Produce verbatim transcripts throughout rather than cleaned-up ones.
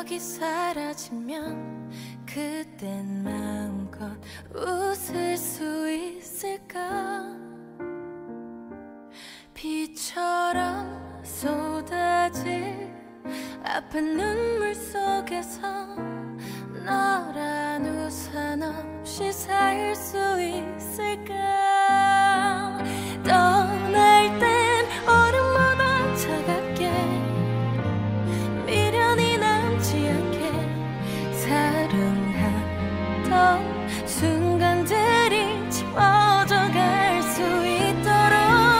기억이 사라지면 그땐 마음껏 웃을 수 있을까? 비처럼 쏟아질 아픈 눈물 속에서 너란 우산 없이 살 수 있을까? 떠날 땐 얼음보다 차갑게 미련이 남지 않게 사랑하던 순간들이 지워져 갈 수 있도록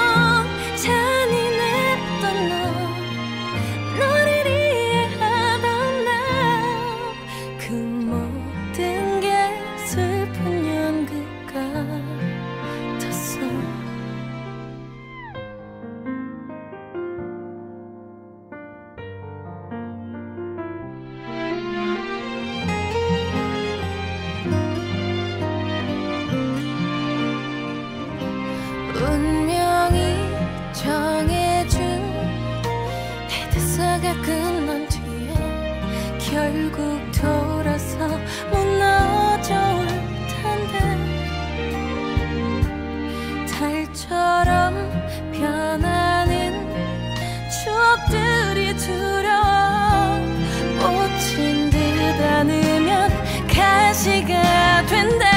잔인했던 너, 너를 이해하던 나, 그 모든 게 슬픈 연극 같았어. 운명이 정해준 헤드사가 끝난 뒤에 결국 돌아서 무너져 올 텐데 달처럼 변하는 추억들이 두려워 꽂힌 듯 안으면 가시가 된다.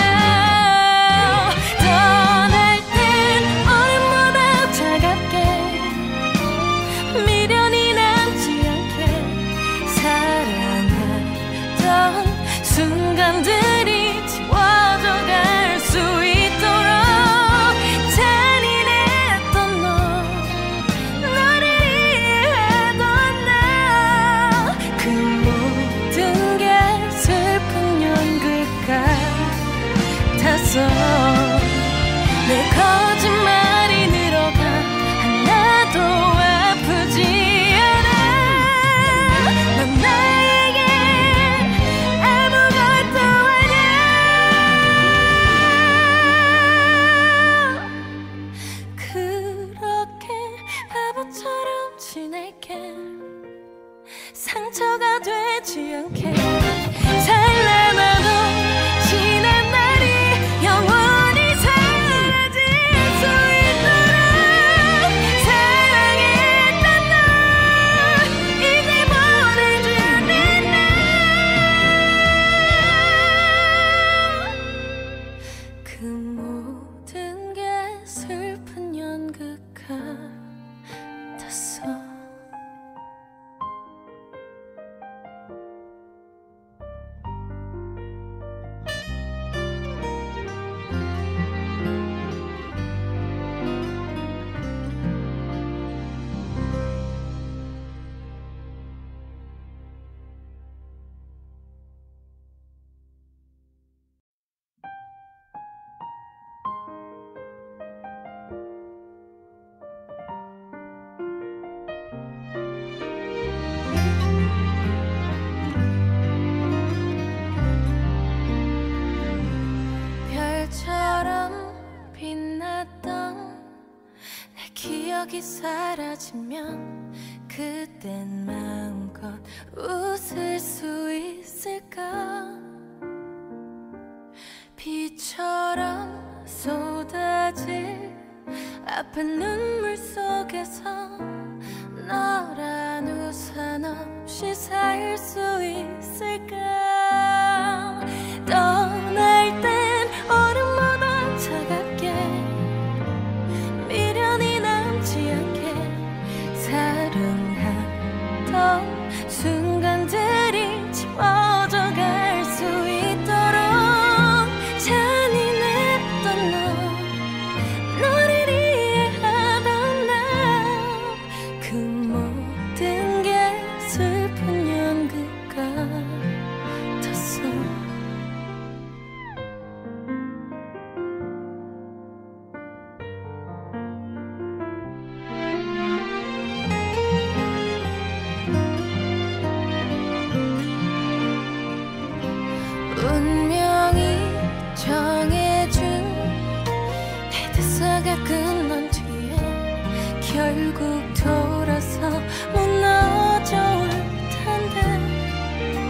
순간들이 지워져 갈 수 있도록 잔인했던 너, 너를 이해하던 나, 그 모든 게 슬픈 연극 같았어. 내 거짓말이 늘어가 하나도 아프지 않아. 넌 나에게 상처가 되지 않게 찬란하던 지난 날이 영원히 사라질 수 있도록 사랑했던 너, 이제 보내주는 나, 그 모든 게 슬픈 연극 같았어. 기억이 사라지면 그땐 마음껏 웃을 수 있을까? 비처럼 쏟아질 아픈 눈물 속에서 너란 우산 없이 살 수 있을까? 떠날 땐 얼음보다 차갑게 미련이 남지 않게 사랑하던 순간들이 지워져 갈 수 있도록 잔인했던 너, 너를 이해하던 나, 그 모든 게 슬픈 연극 같았어. 운명이 정해준 헤드사가 끝난 뒤에 결국 돌아서 무너져 올 텐데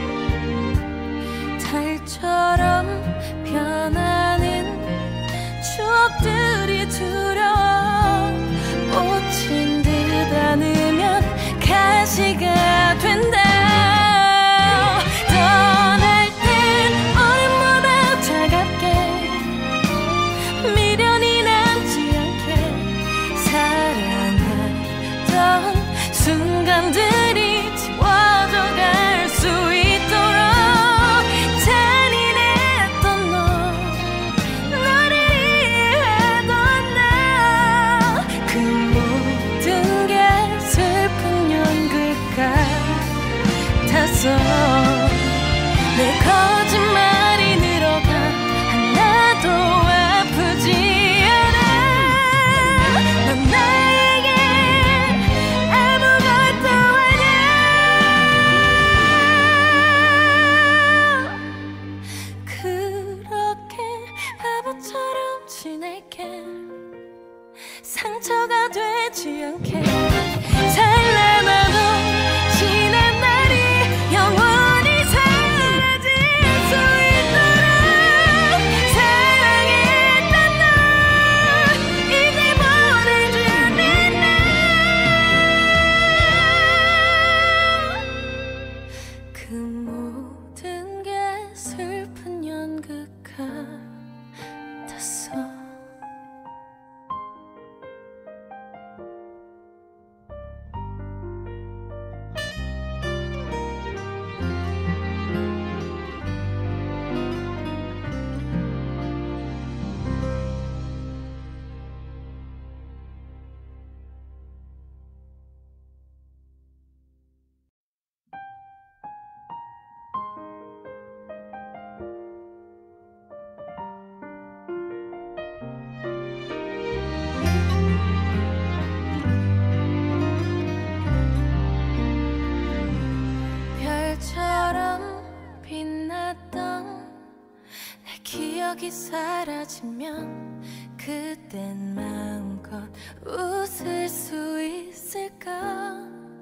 기억이 사라지면 그땐 마음껏 웃을 수 있을까?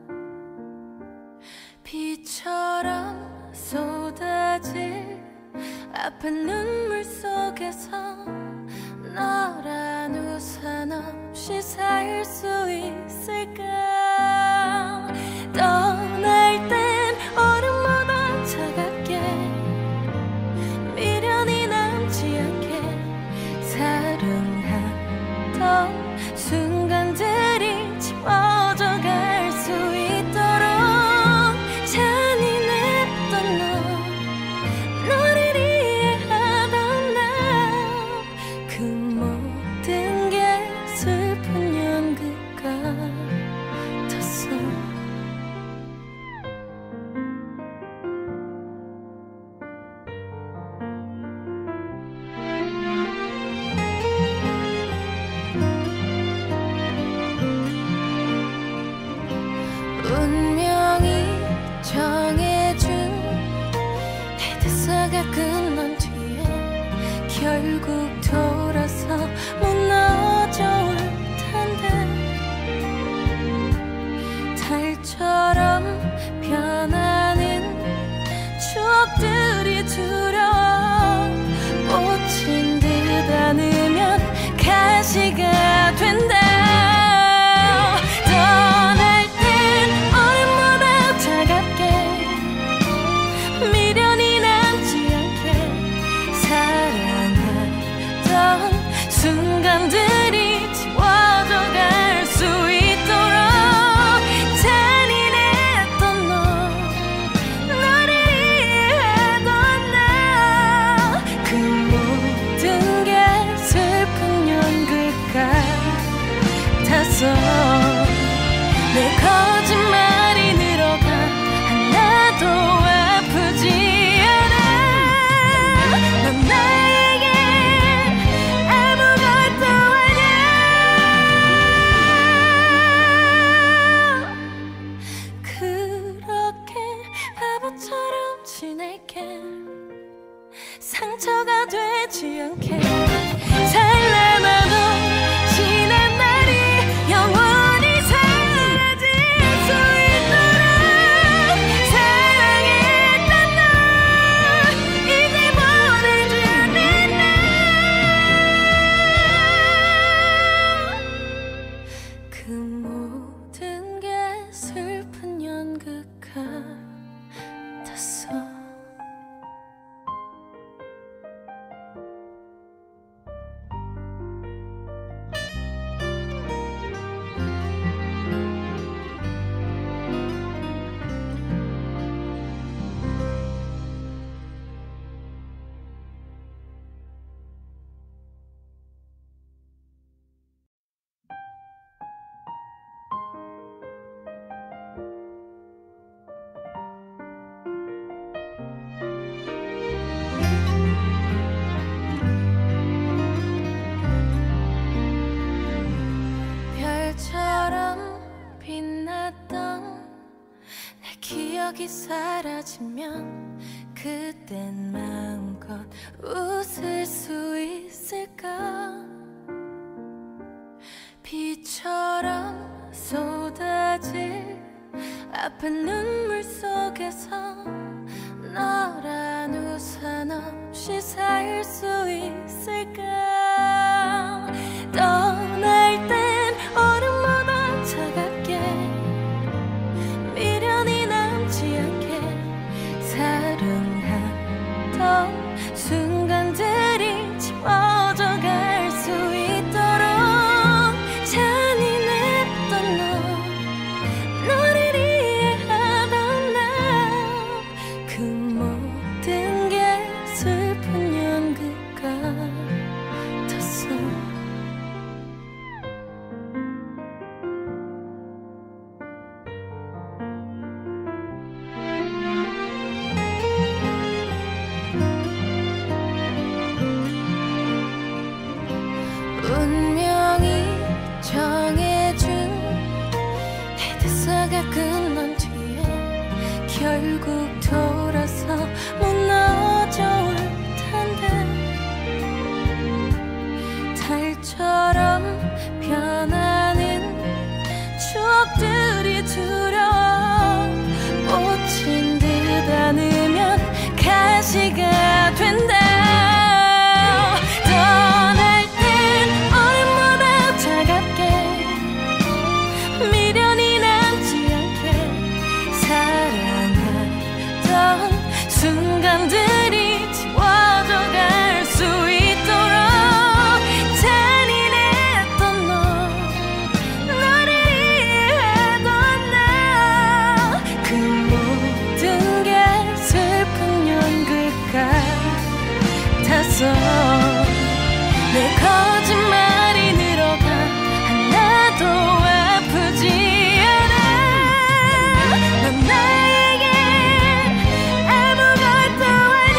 비처럼 쏟아질 아픈 눈물 속에서 너란 우산 없이 살 수 있을까? 떠날 땐 얼음보다 차갑게 미련이 남지 않게 사랑하던 순간들이 지워져 갈 수 있도록 잔인했던 너, 너를 이해하던 나, 그 모든 게 슬픈 연극 같았어. 운명이 정해준 헤드사가 끝난 뒤에 결국 돌아서 무너져 올 텐데 달처럼 변하는 추억들이 두려워 꽂힌 듯 안으면 가시가 된다. 순간들이 지워져 갈 수 있도록 잔인했던 너, 너를 이해하던 나, 그 모든 게 슬픈 연극 같았어. 내 거짓말이 늘어가 하나도 아프지 않아. 넌 나에게 상처가 되지 않게 살아나도 지난 날이 영원히 사라질 수 있도록 사랑했던 너, 이제 보내주는 나, 그 모든 게 슬픈 연극 같았어. 기억이 사라지면 그땐 마음껏 웃을 수 있을까? 비처럼 쏟아질 아픈 눈물 속에서 너란 우산 없이 살 수 있을까? 떠날 땐 얼음보다 차갑게 미련이 남지 않게 사랑하던 순간들이 지워져 갈 수 있도록 잔인했던 너, 너를 이해하던 나, 그 모든 게 슬픈 연극 같았어. 운명이 정해준 헤드사가 끝난 뒤에 결국 돌아서 무너져 올 텐데 두려워 꽂힌 듯 안으면 가시가 된다. 떠날 땐 얼음보다 차갑게 미련이 남지 않게 사랑하던 순간들이 지워져 갈 수 있도록 잔인했던 너, 너를 이해하던 나, 그 모든 게 슬픈 연극 같았어. 내 거짓말이 늘어가 하나도 아프지 않아. 넌 나에게 아무것도 아냐.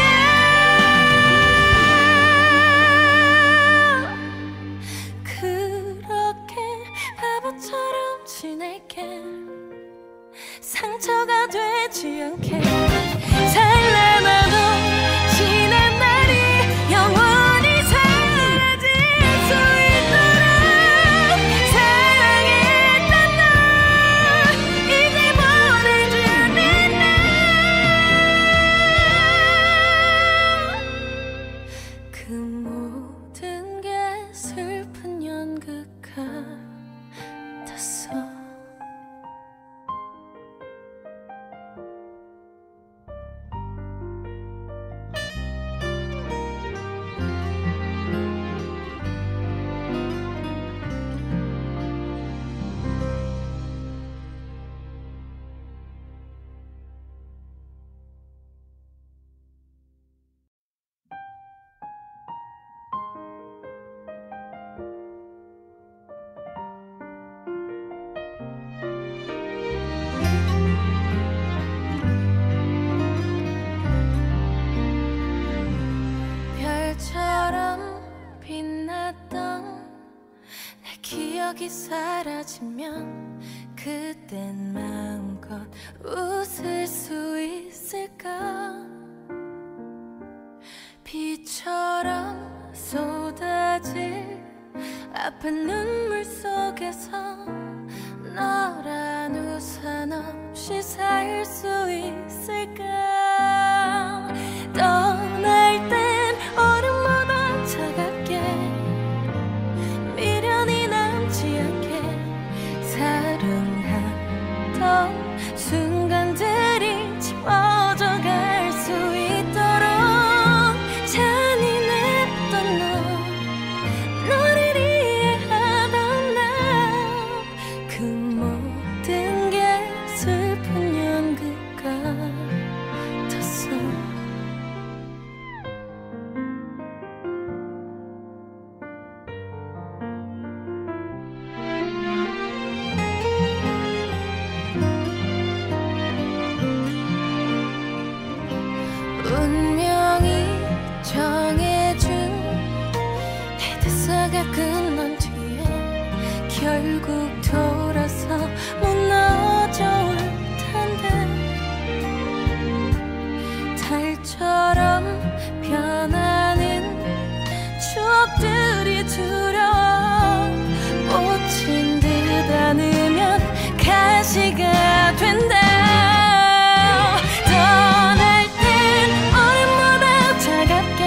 그렇게 바보처럼 지낼게. 상처가 되지 않게 살아나도 지난 날이 영원히 사라질 수 있도록 사랑했던 너, 이제 보내주는 나, 그 모든 게 슬픈 연극 같았어. 별처럼 빛났던 내 기억이 사라지면 그땐 마음껏 웃을 수 있을까. 비처럼 쏟아질 아픈 눈물 속에서 너란 우산 없이 살 수 있을까. 떠날 땐 얼음보다 차갑게 미련이 남지 않게 사랑하던 순간들이 지워져 갈 수 있도록 잔인했던 너, 너를 이해하던 나, 그 모든 게 슬픈 연극 같았어. 운명이 정해준 내 대사가 끝난 뒤에 결국 돌아서 무너져 올 텐데 달처럼 변하는 추억들이 두려워 꽂힌 듯 안으면 가시가 된다. 떠날 땐 얼음보다 차갑게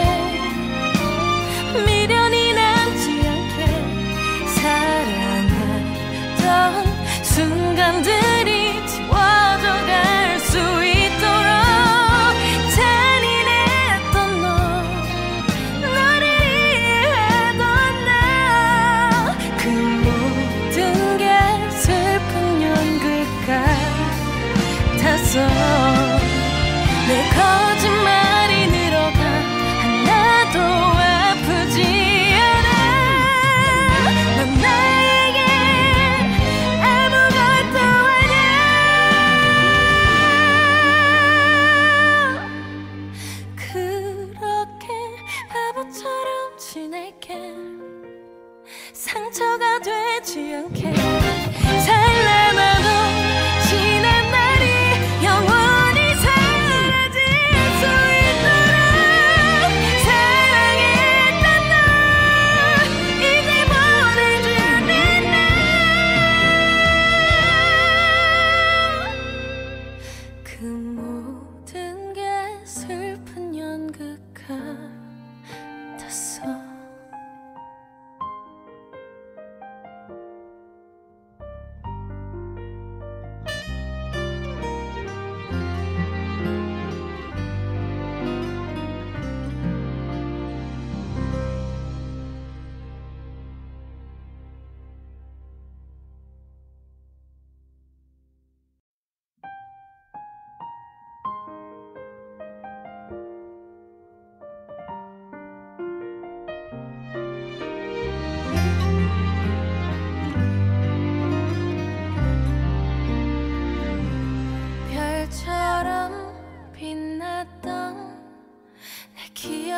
미련이 남지 않게 사랑하던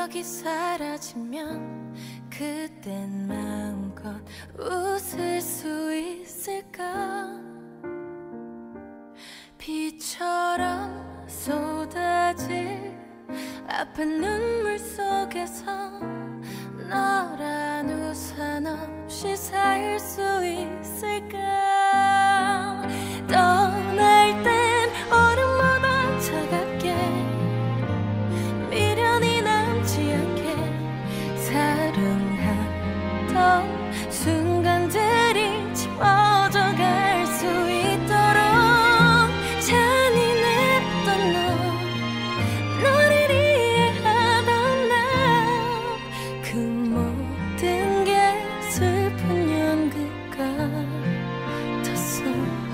기억이 사라지면 그땐 마음껏 웃을 수 있을까? 비처럼 쏟아질 아픈 눈물 속에서 너란 우산 없이 살 수 있을까? 떠날 땐 얼음보다 차갑게 미련이 남지 않게 사랑하던 순간들이 지워져 갈 수 있도록 잔인했던 너, 너를 이해하던 나, 그 모든 게 슬픈 연극 같았어.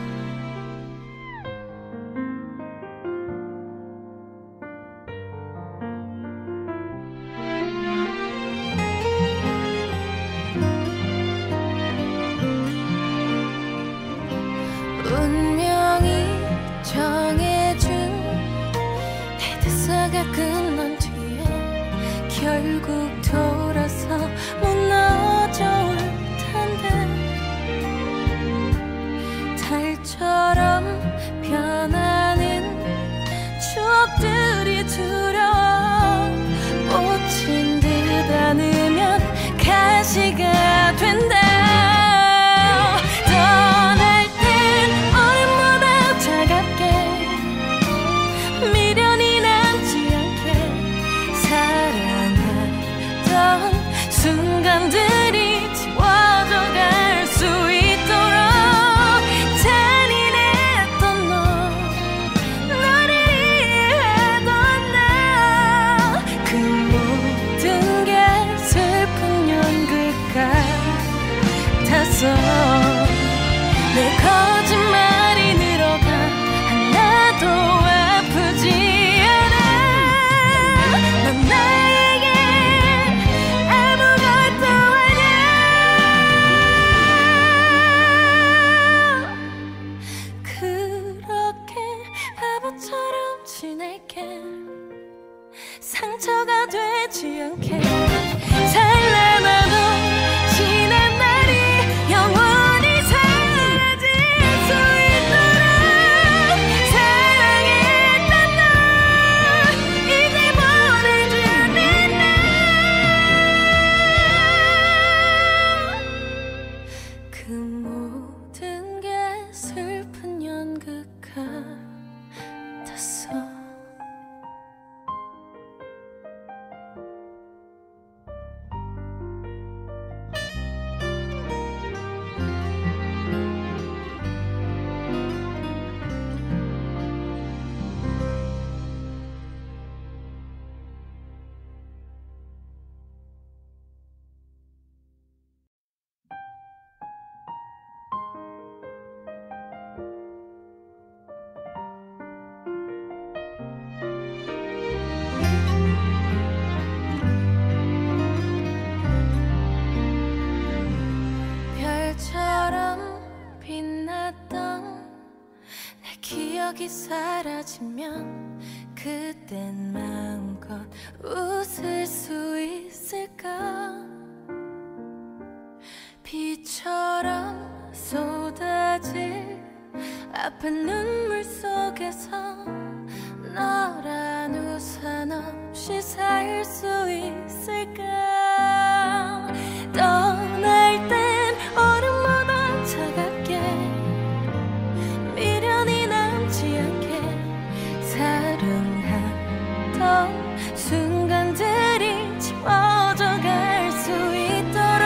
운명이 정해준 헤드사가 끝난 뒤에 결국 돌아서 무너져 올 텐데 달처럼 변하는 추억들이 두려워 꽂힌 듯 안으면 가시가 된다. 순간들이 지워져 갈 수 있도록 잔인했던 너, 너를 이해하던 나, 그 모든 게 슬픈 연극 같았어. 내 거짓말이 늘어가 하나도 아프지 않아. 넌 나에게 바보처럼 지낼게. 상처가 되지 않게 찬란하던 지난 날이 영원히 사라질 수 있도록 사랑했던 너, 이제 보내주는 나, 그 모든 게 슬픈 연극 같았어. 별처럼 빛났던 내 기억이 사라지면 그땐 마음껏 웃을 수 있을까? 비처럼 쏟아질 아픈 눈물 속에서 너란 우산 없이 살 수 있을까? 떠날 땐 얼음보다 차갑게 미련이 남지 않게 사랑하던 순간들이 지워져 갈 수 있도록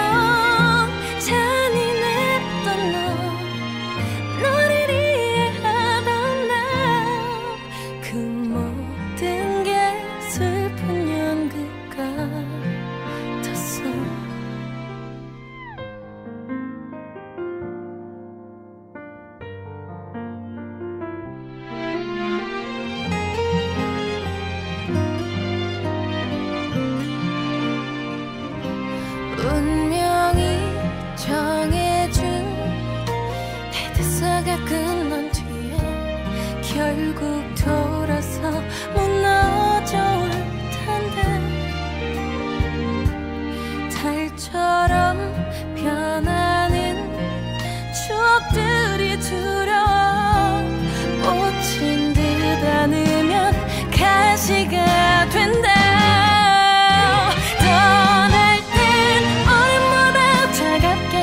잔인했던 너, 너를 이해하던 나, 그 모든 게 슬픈 연극 같았어. 운명이 정해준 헤드사가 끝난 뒤에 결국 돌아서 무너져 올 텐데 두려워 꽂힌 듯 안으면 가시가 된다. 떠날 땐 얼음보다 차갑게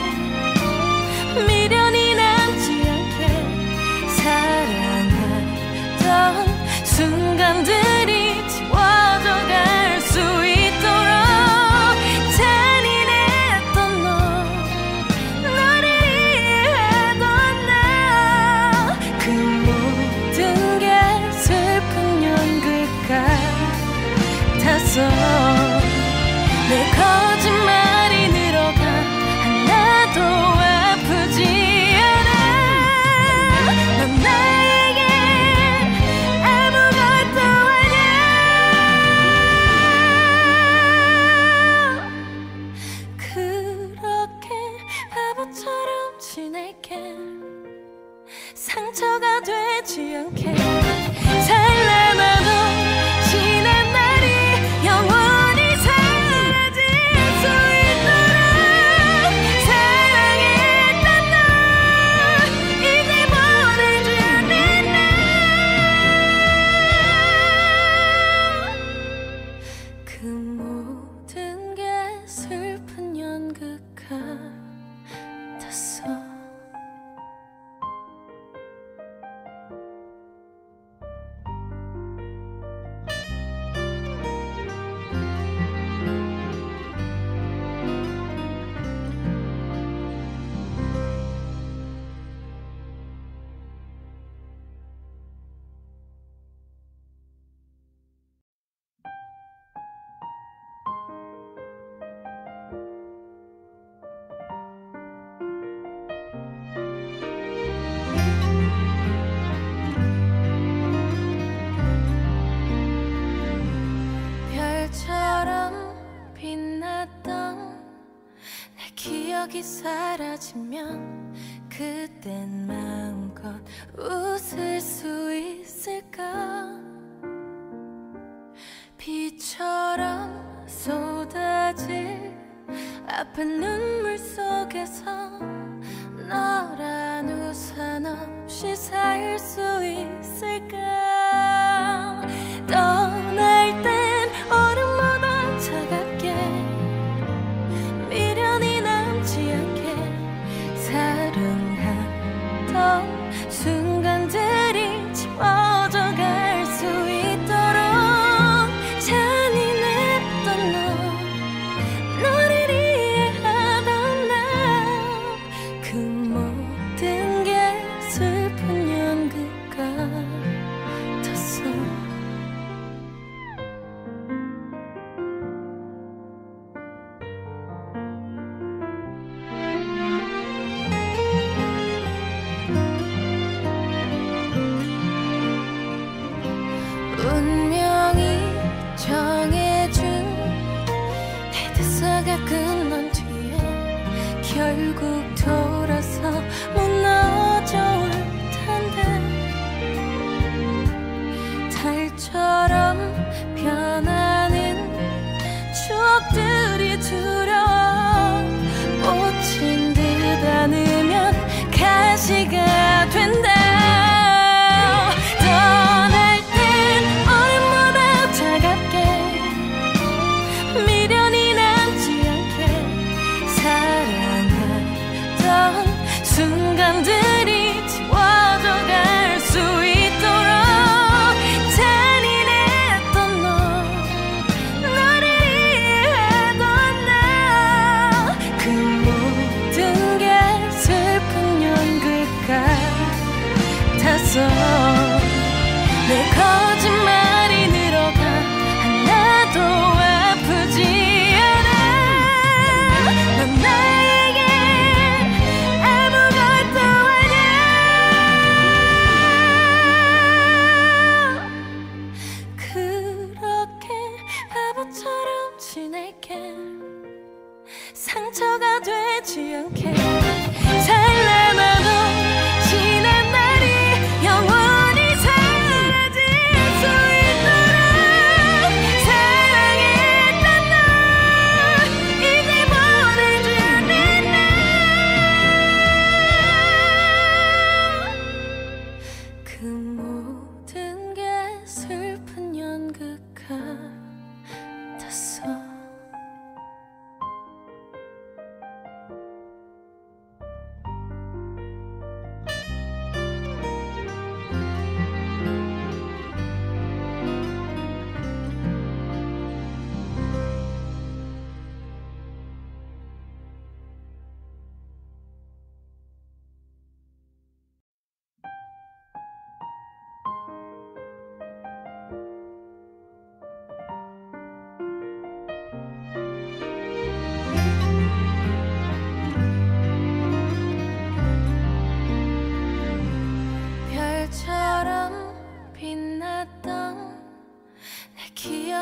미련이 남지 않게 사랑하던 순간들이 지워져 갈 수 있도록 잔인했던 너, 너를 이해하던 나, 그 모든 게 슬픈 연극 같았어. 내 거짓말이 늘어가 하나도 아프지 않아. 넌 나에게 아무것도 아냐. 그렇게 바보처럼 지낼게. 상처가 되지 않게 찬란하던 지난 날이 영원히 사라질 수 있도록 사랑했던 너, 이제 보내주는 나, 그 모든 게 슬픈 연극 같았어. 별처럼 빛났던 내 기억이 사라지면 그땐 마음껏 웃을 수 있을까. 비처럼 쏟아질 아픈 눈물 속에서 너란 우산 없이 살 수 있을까. 떠날 땐 얼음보다 차갑게 미련이 남지 않게 사랑하던 순간들이 지워져 갈 수 있도록 잔인했던 너, 너를 이해하던 나, 그 모든 게 슬픈 연극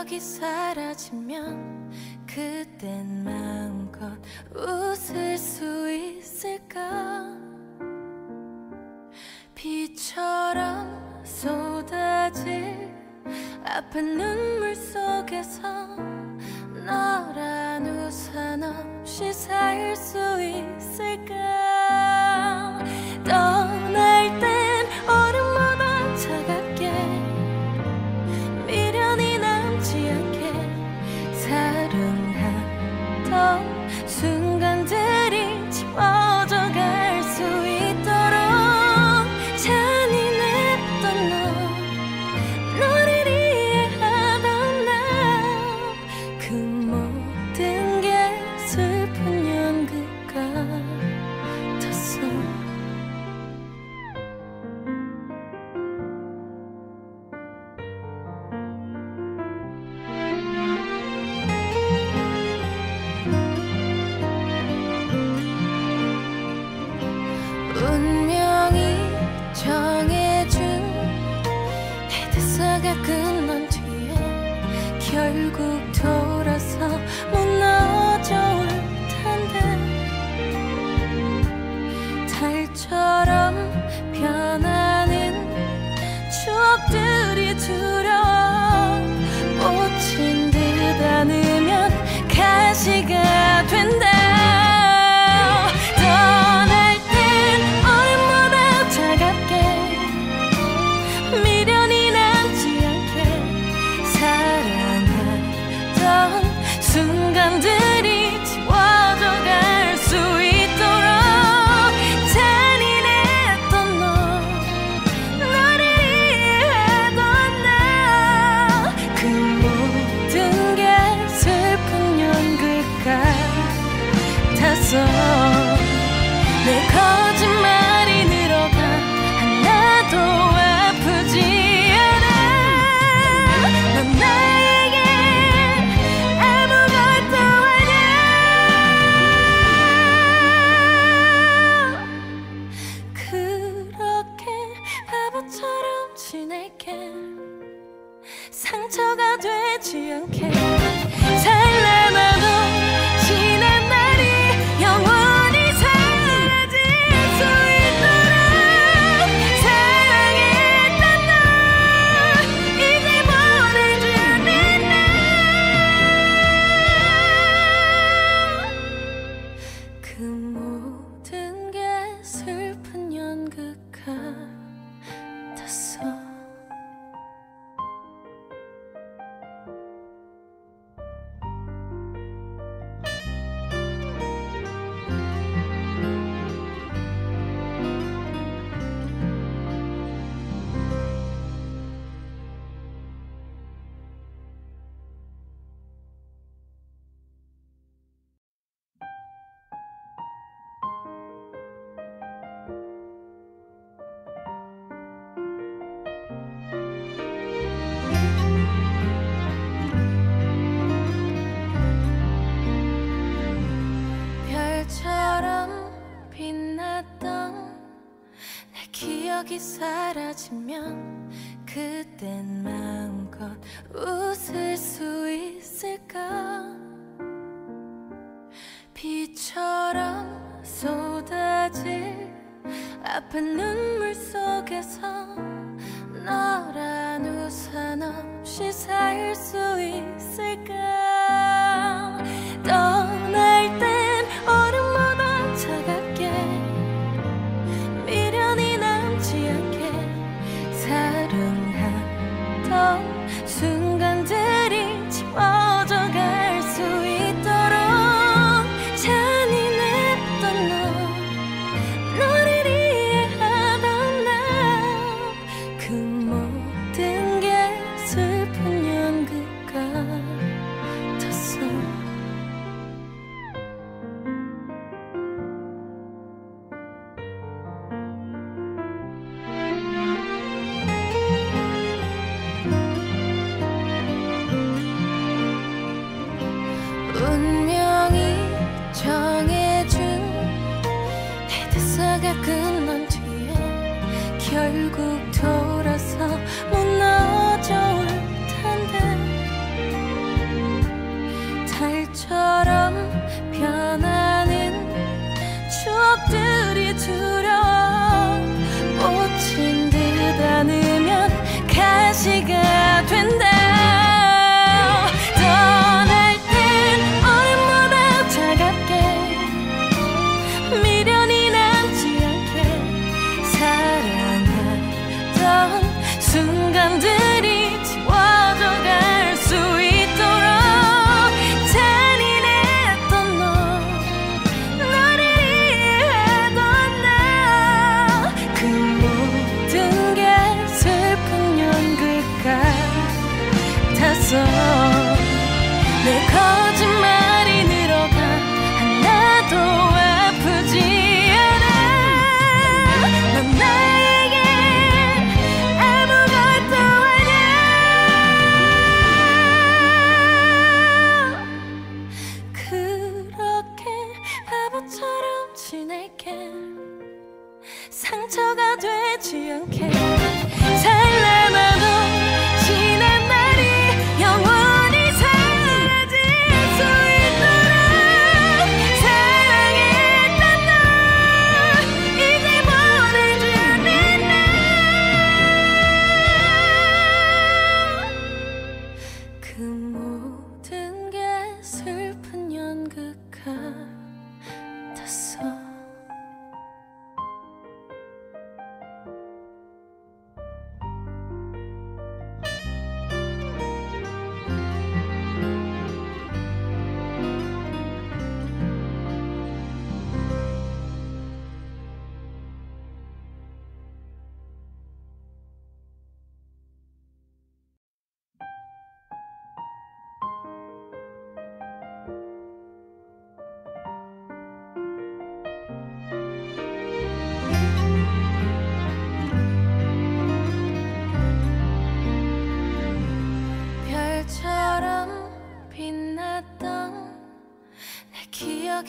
기억이 사라지면 그땐 마음껏 웃을 수 있을까? 비처럼 쏟아질 아픈 눈물 속에서 너란 우산 없이 살 수 있을까? 떠날 땐 얼음보다 차갑게 미련이 남지 않게 사랑하던 순간들이 지워져 갈 수 있도록 잔인했던 너, 너를 이해하던 나, 그 모든 게 슬픈 연극 같았어. 운명이 정해준 헤드사가 끝난 뒤에 결국 돌아서 무너져 올 텐데 달처럼 변하는 추억들이 두려워 꽂힌 듯 안으면 가시가 된다. 순간들이 지워져 갈 수 있도록 잔인했던 너, 너를 이해하던 나, 그 모든 게 슬픈 연극 같았어. 내 거짓말이 늘어가 하나도 아프지 않아. 넌 나에게 바보처럼 지낼게. 상처가 되지 않게 찬란하던 지난 날이 영원히 사라질 수 있도록 사랑했던 너, 이제 보내주는 나, 그 모든 게 슬픈 연극 같았어. 별처럼 빛났던 내 기억이 사라지면 그땐 마음껏 웃을 수 있을까? 비처럼 쏟아질 아픈 눈물 속에서 너란 우산 없이 살 수 있을까? 떠날 땐 얼음보다 차갑게 미련이 남지 않게 사랑하던 순간들이 지워져 갈 수 있도록 잔인했던 너, 너를 이해하던 나, 그 모든 게 슬픈 연극 같았어. 운명이 정해준 헤드사가 끝난 뒤에 결국 돌아서 무너져 올 텐데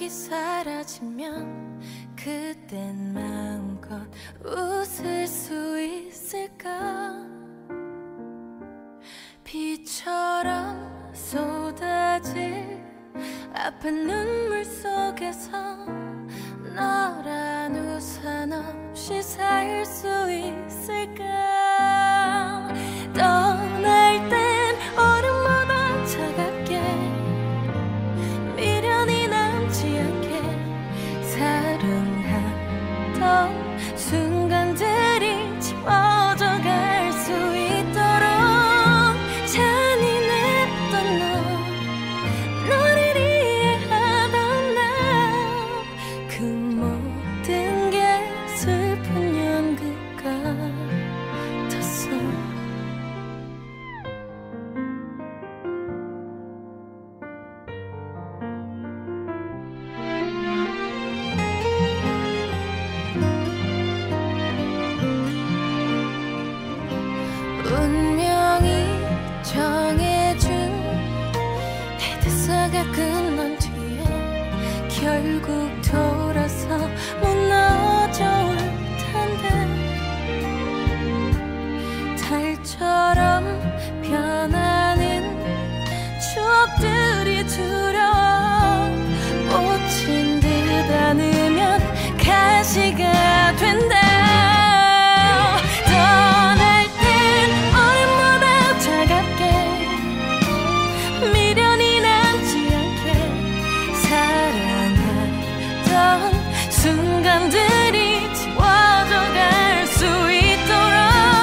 기억이 사라지면 그땐 마음껏 웃을 수 있을까? 비처럼 쏟아질 아픈 눈물 속에서 너란 우산 없이 살 수 있을까? 떠날 땐 얼음보다 차갑게 미련이 남지 않게 사랑하던 순간들이 지워져 갈 수 있도록 잔인했던 너, 너를 이해하던 나, 그 모든 게 슬픈 연극 같았어. 운명이 정해준 헤드사가 끝난 뒤에 결국 돌아서 무너져 올 텐데 달처럼 변하는 추억들이 두려워 꽂힌 듯 안으면 가시가 된다. 순간들이 지워져 갈 수 있도록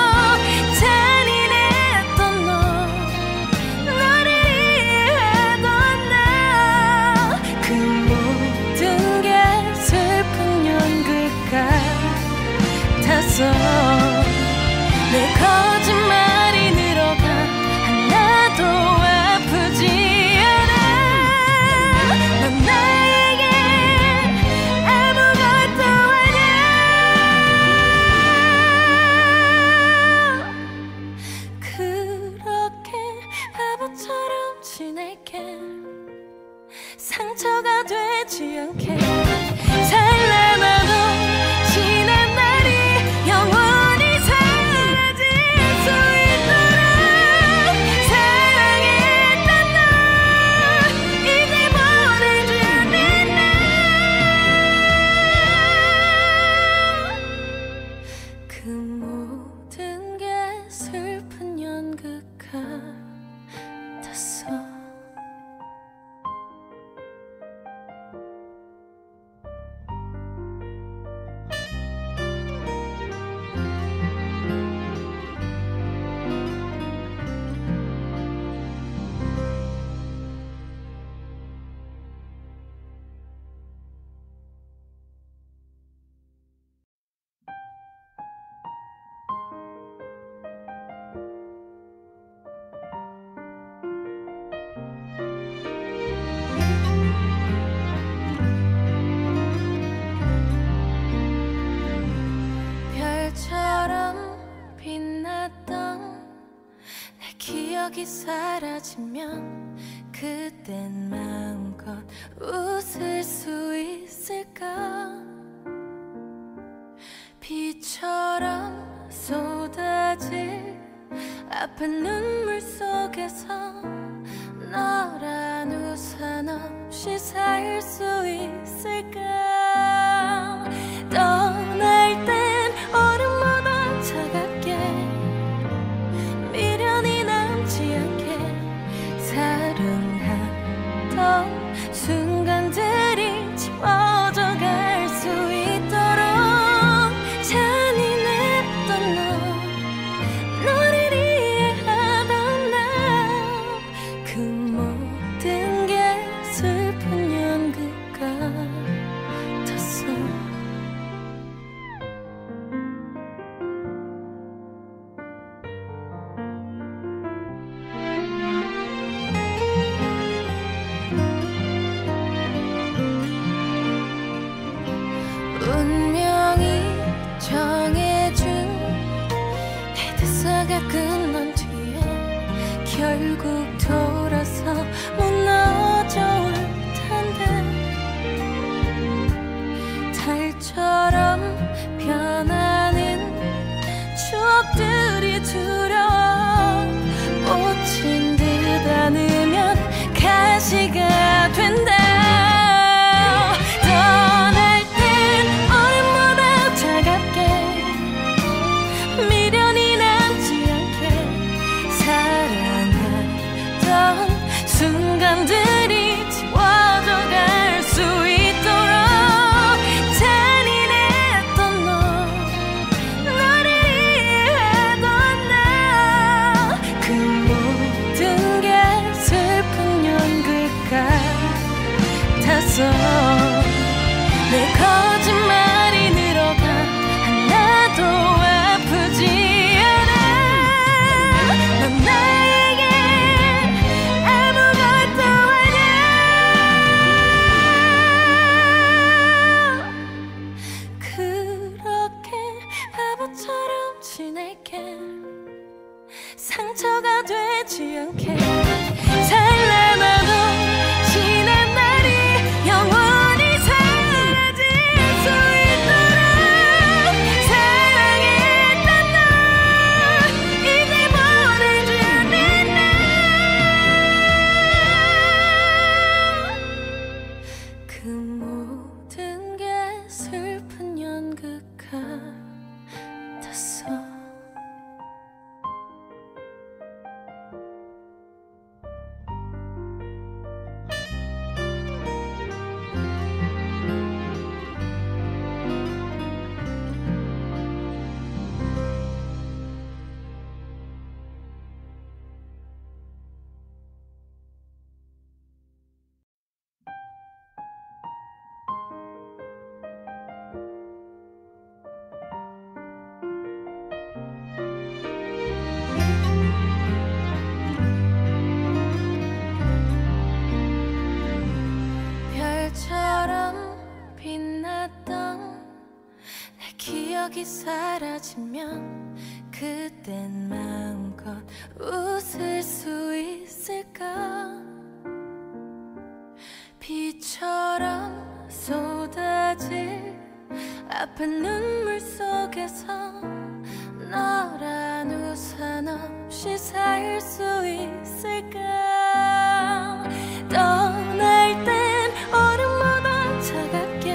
잔인했던 너, 너를 이해하던 나, 그 모든 게 슬픈 연극 같았어. 내 거짓말이 늘어가 하나도 아프지 않아. 넌 나에게 상처가 되지 않게 찬란하던 지난 날이 영원히 사라질 수 있도록 사랑했던 너, 이제 보내주는 나, 그 모든 게 슬픈 연극 같았어. 기억이 사라지면 그땐 마음껏 웃을 수 있을까? 비처럼 쏟아질 아픈 눈물 속에서 너란 우산 없이 살 수 있을까? 떠날 땐 얼음보다 차갑게 미련이 남지 않게 사랑하던 순간들이 지워져 갈 수 있도록 잔인했던 너, 너를 이해하던 나, 그 모든 게 슬픈 연극 같았어. 운명이 정해준 헤드사가 끝난 뒤에 결국 돌아서 무너져 올 텐데 것들이 두려워 꽂힌 듯 안으면 가시가 된다. 떠날 땐 어른보다 차갑게 미련이 남지 않게 사랑하던 순간들이 지워져 갈 수 있도록 잔인했던 너, 너를 이해하던 나, 그 모든 게 슬픈 연극 같았어. 내 거짓말이 늘어가 하나도 아프지 않아. 넌 나에게 아무것도 아냐. 그렇게 바보처럼 지낼게. 상처가 되지 않게 찬란하던 지난 날이 영원히 사라질 수 있도록 사랑했던 너, 이제 보내주는 나, 그 모든 게 슬픈 연극 같았어. 별처럼 빛났던 내 기억이 사라지면 그땐 마음껏 웃을 수 있을까. 비처럼 쏟아질 아픈 눈물 속에서 너란 우산 없이 살 수 있을까. 떠날 땐 얼음보다 차갑게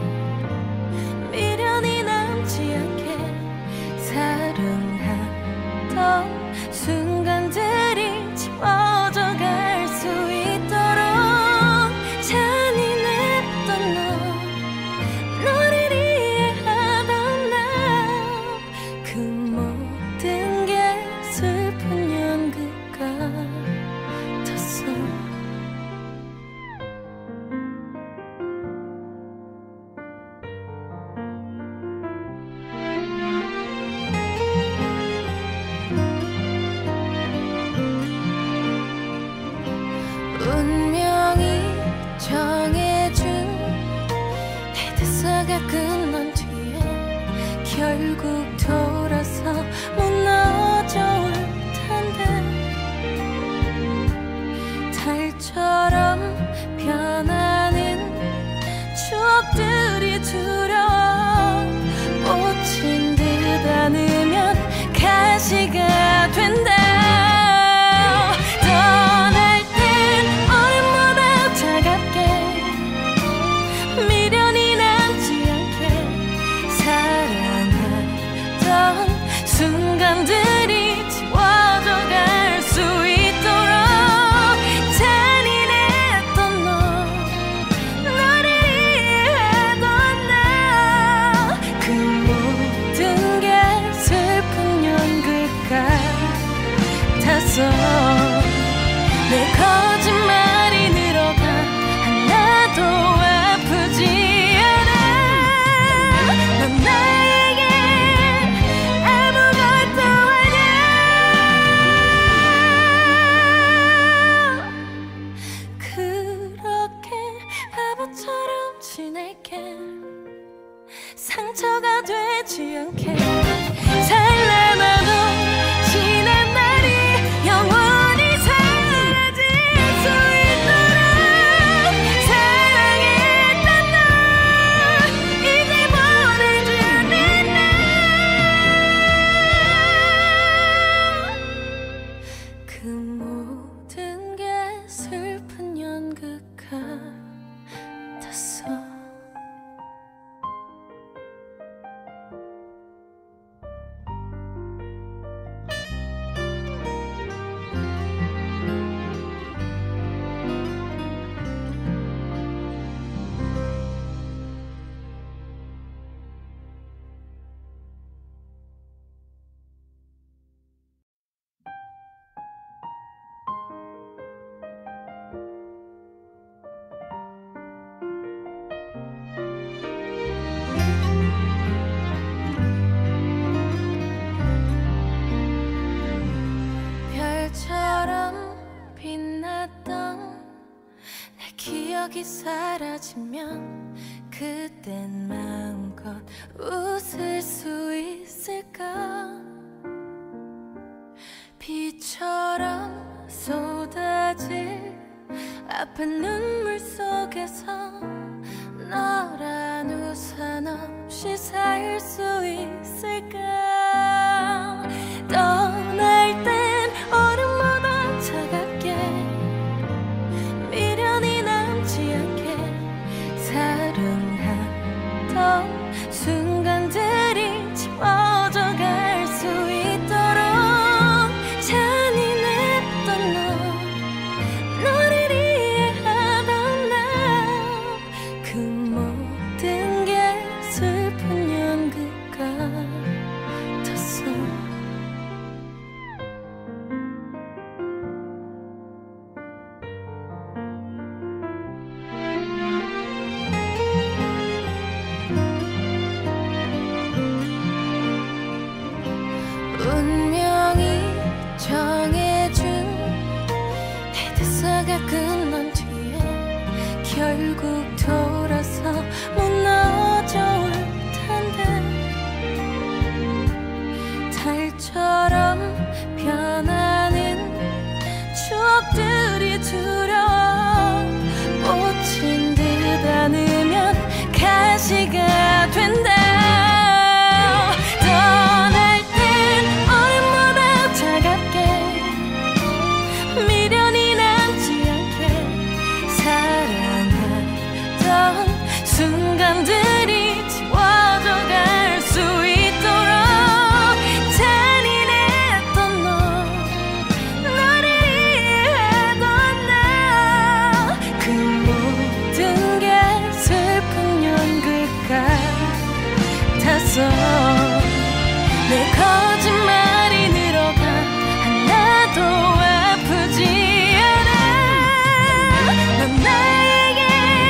미련이 남지 않게 사랑하던 순간들이 지워져 갈 수 있도록 잔인했던 너, 너를 이해하던 나, 그 모든 게 슬픈 연극 같았어. 운명이 정해준 헤드사가 끝난 뒤에 결국 돌아서 무너져 올 텐데 달처럼 변하는 추억들이 두려워 꽂힌 듯 안으면 가시가 된다. 떠날 땐 얼음보다 차갑게 미련이 남지 않게 사랑하던 기억이 사라지면 그땐 마음껏 웃을 수 있을까? 비처럼 쏟아질 아픈 눈물 속에서 너란 우산 없이 살 수 있을까? 떠날 땐 얼음보다 차갑게 미련이 남지 않게 사랑하던 순간들이 지워져 갈 수 있도록 잔인했던 너, 너를 이해하던 나, 그 모든 게 슬픈 연극 같았어. 운명이 정해준 헤드사가 끝난 뒤에 결국 돌아서 무너져 올 텐데 달처럼 변하는 추억들이 두려워 꽂힌 듯 안으면 가시가 된다. 순간들이 지워져 갈 수 있도록 잔인했던 너, 너를 이해하던 나, 그 모든 게 슬픈 연극 같았어. 내 거짓말이 늘어가 하나도 아프지 않아. 넌 나에게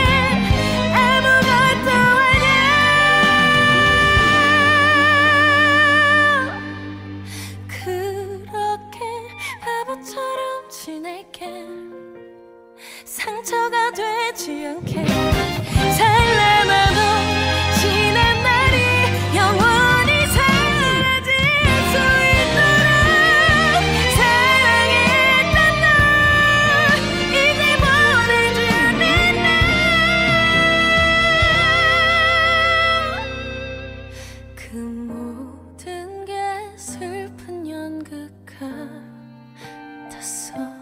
상처가 되지 않게 살아나도 지난 날이 영원히 사라질 수 있도록 사랑했던 너, 이제 보내주는 나, 그 모든 게 슬픈 연극 같았어.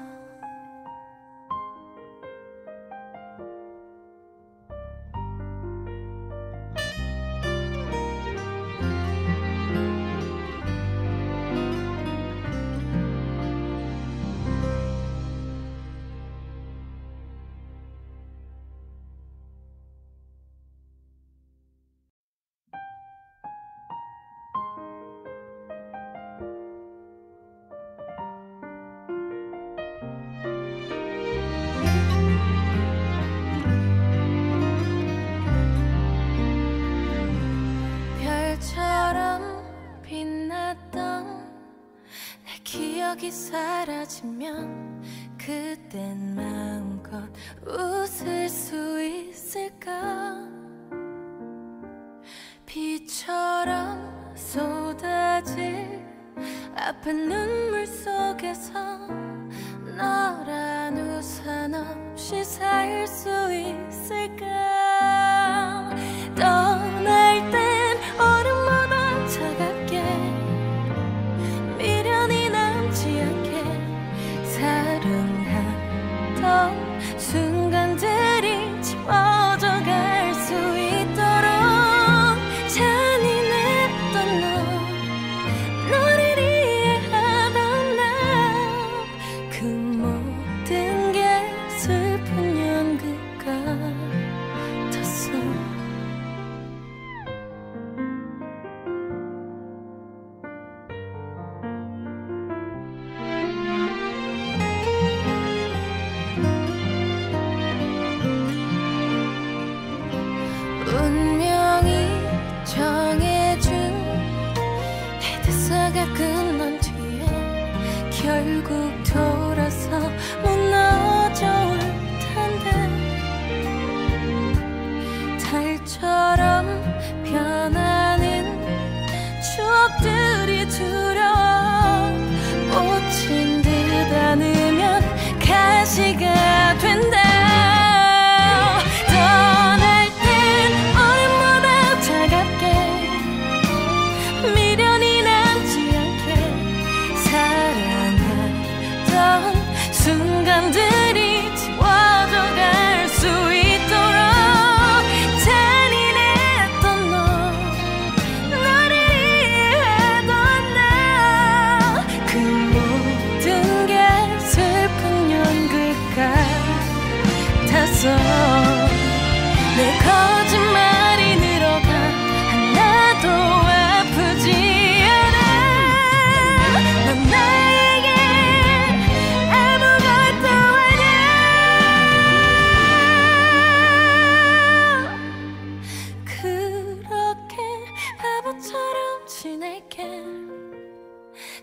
기억이 사라지면 그땐 마음껏 웃을 수 있을까? 비처럼 쏟아질 아픈 눈물 속에서 너란 우산 없이 살 수 있을까? 떠날 땐 얼음보다 차갑게 미련이 남지 않게 사랑하던 순간들이 지워져 갈 수 있도록 잔인했던 너, 너를 이해하던 나, 그 모든 게 슬픈 연극 같았어. 운명이 정해준 헤드사가 끝난 뒤에 결국 돌아서 무너져 올 텐데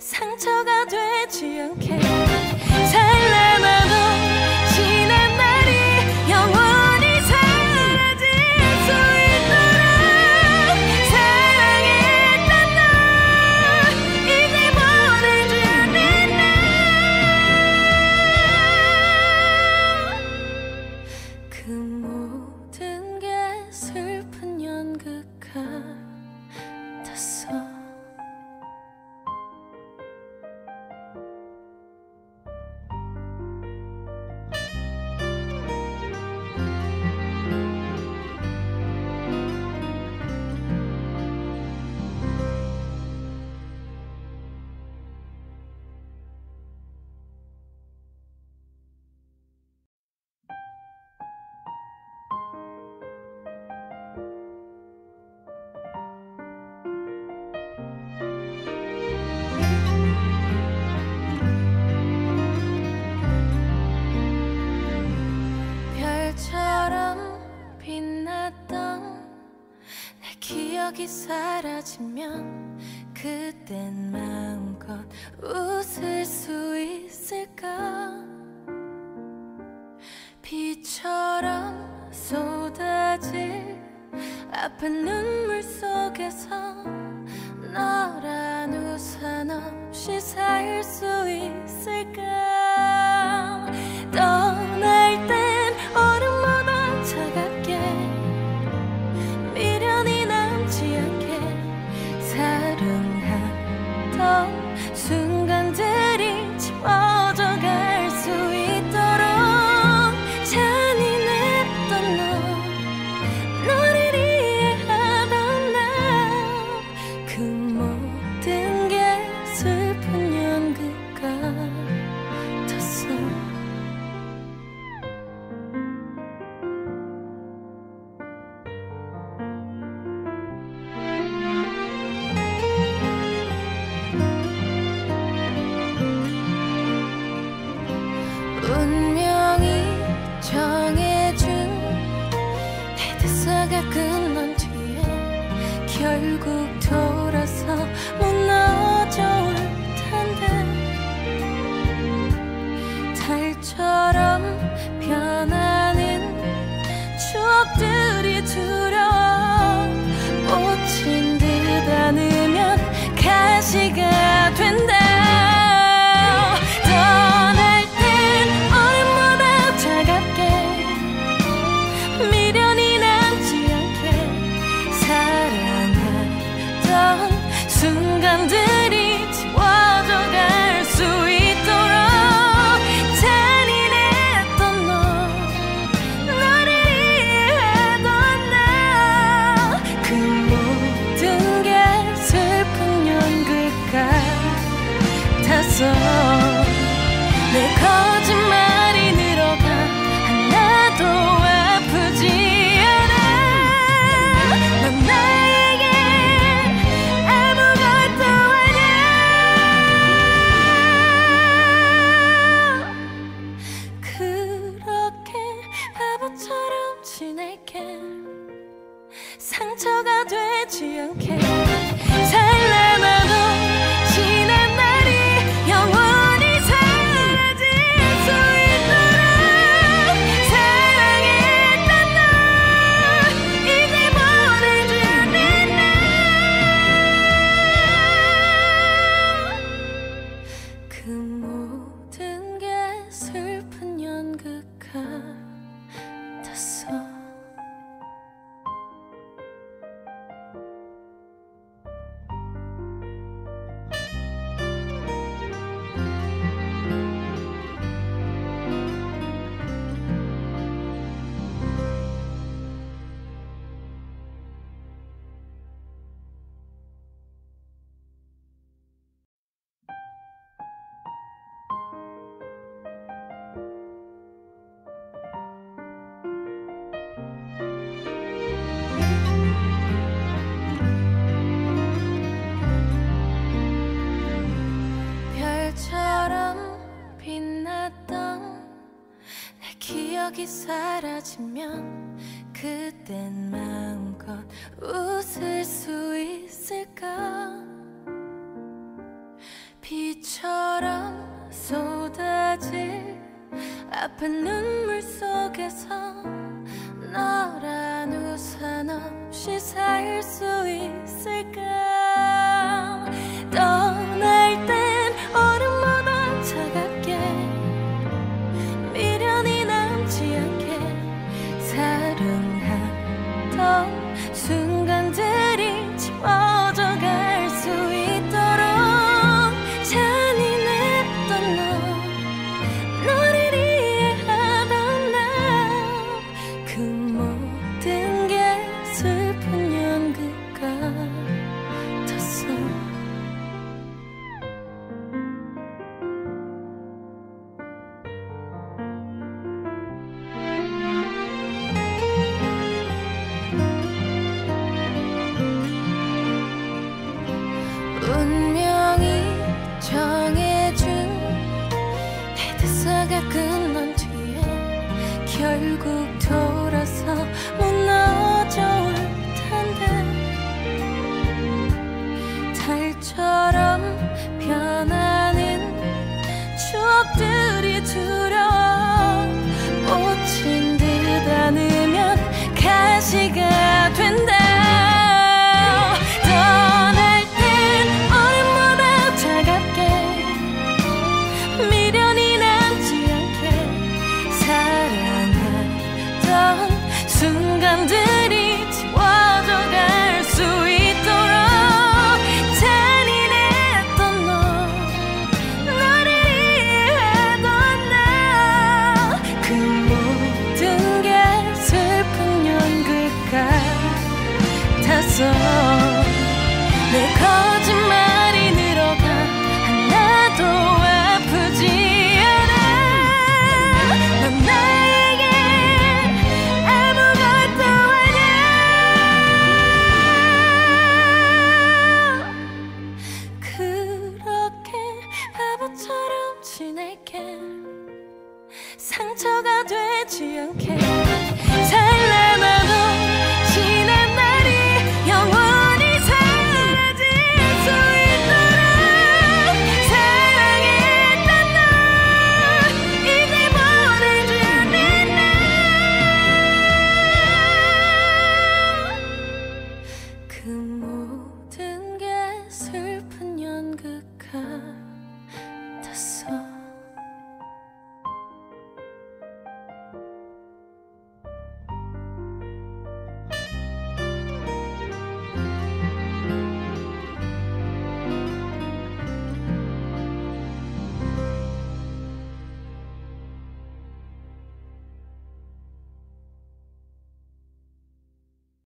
상처가 되지 않게 찬란하던 지난 날이 영원히 사라질 수 있도록 사랑했던 널 이제 보내주는 날 그 모든 게 슬픈 연극 같았어. 기억이 사라지면 그땐 마음껏 웃을 수 있을까? 비처럼 쏟아질 아픈 눈물 속에서 너란 우산 없이 살 수 있을까? 떠날 땐 얼음보다 차갑게 미련이 남지 않게 사랑하던 순간들이 지워져 갈 수 있도록 잔인했던 너 너를 이해하던 나 그 모든 게 슬픈 연극 같았어. 운명이 정해준 헤드사가 끝난 뒤에 결국 돌아서 무너져 올 텐데 달처럼 변하는 추억들이 두려워 꽂힌 듯 안으면 가시가 된다. 순간들이 지워져 갈 수 있도록 잔인했던 너 너를 이해하던 나 그 모든 게 슬픈 연극 같았어. 내 거짓말이 늘어가 하나도 아프지 않아. 넌 나에게 상처가 되지 않게 찬란하던 지난 날이 영원히 사라질 수 있도록 사랑했던 널 이제 보내주는 날 그 모든 게 슬픈 연극 같았어. 기억이 사라지면 그땐 마음껏 웃을 수 있을까? 비처럼 쏟아질 아픈 눈물 속에서 너란 우산 없이 살 수 있을까. 떠날 땐 얼음보다 차갑게 미련이 남지 않게 사랑하던 순간들이 지워져 갈 수 있도록 잔인했던 너, 너를 이해하던 나, 그 모든 게 슬픈 연극 같았어. 운명이 정해준 헤드사가 끝난 뒤에 결국 돌아서 무너져 올 텐데 달처럼 변하는 추억들이 두